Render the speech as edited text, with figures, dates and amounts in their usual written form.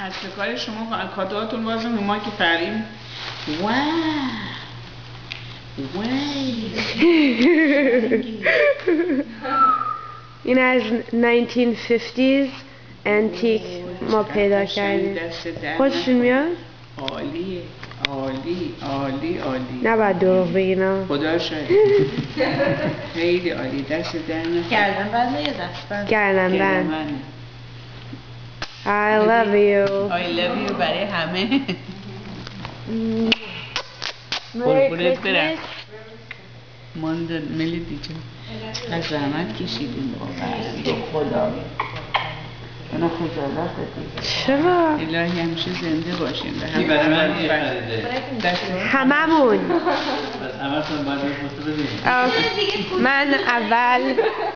اصل کار شما کادوهاتون بازم رو ما که پریم. واو وای این از 1950s انتیک ما پیدا کردیم. خوششون میاد؟ عالیه عالی عالی عالی. نباید دروغ بگیرم. خدا شاید. خیلی عالی. دست درنه. گردن بند یا دست بند؟ گردن بند. I love you. I love you برای همه. Merry Christmas. ماندن ملی دیجا از زحمت کشیدیم واقعا. خدا منو خجالت دادی. چرا؟ الهی همیشه زنده باشین. هممون. همتون باید فوتو ببینید. من اول